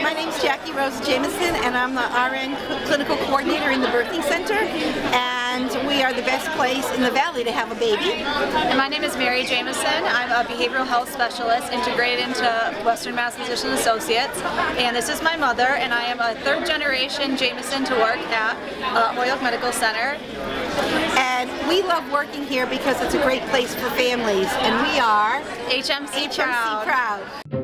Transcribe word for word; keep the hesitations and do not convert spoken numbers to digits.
my name is Jackie Rose Jameson, and I'm the R N Clinical Coordinator in the Birthing Center, and we are the best place in the Valley to have a baby. And my name is Mary Jameson. I'm a Behavioral Health Specialist integrated into Western Mass Physician Associates, and this is my mother, and I am a third generation Jameson to work at uh, Holyoke Medical Center. And we love working here because it's a great place for families, and we are H M C H M C proud.